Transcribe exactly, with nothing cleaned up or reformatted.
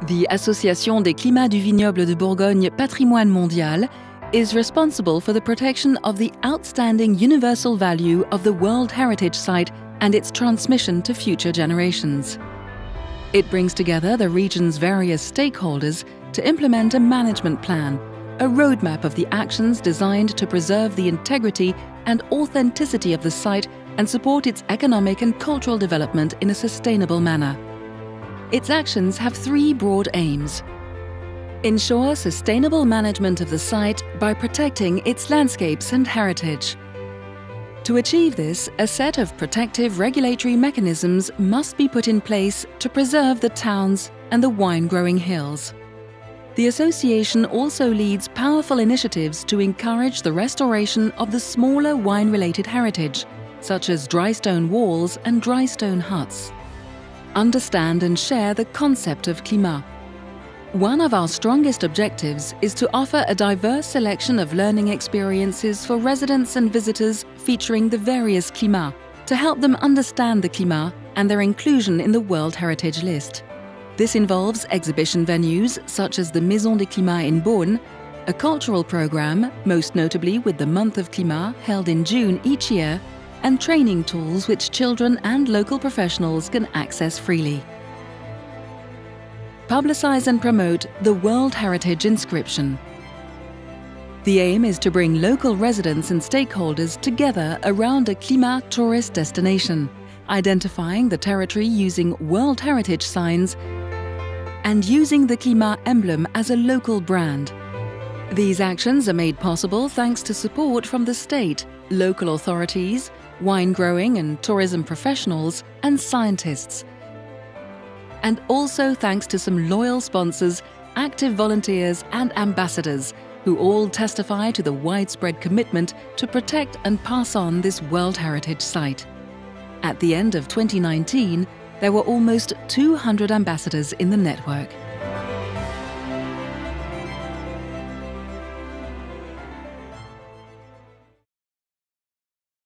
The Association des Climats du Vignoble de Bourgogne Patrimoine Mondial is responsible for the protection of the outstanding universal value of the World Heritage Site and its transmission to future generations. It brings together the region's various stakeholders to implement a management plan, a roadmap of the actions designed to preserve the integrity and authenticity of the site and support its economic and cultural development in a sustainable manner. Its actions have three broad aims. Ensure sustainable management of the site by protecting its landscapes and heritage. To achieve this, a set of protective regulatory mechanisms must be put in place to preserve the towns and the wine-growing hills. The association also leads powerful initiatives to encourage the restoration of the smaller wine-related heritage, such as dry stone walls and dry stone huts. Understand and share the concept of climat. One of our strongest objectives is to offer a diverse selection of learning experiences for residents and visitors featuring the various climats to help them understand the climat and their inclusion in the World Heritage List. This involves exhibition venues such as the Maison des Climats in Beaune, a cultural program, most notably with the Month of Climat held in June each year, and training tools which children and local professionals can access freely. Publicize and promote the World Heritage Inscription. The aim is to bring local residents and stakeholders together around a climat tourist destination, identifying the territory using World Heritage signs and using the climat emblem as a local brand. These actions are made possible thanks to support from the state, local authorities, wine growing and tourism professionals, and scientists. And also thanks to some loyal sponsors, active volunteers and ambassadors who all testify to the widespread commitment to protect and pass on this World Heritage Site. At the end of twenty nineteen, there were almost two hundred ambassadors in the network.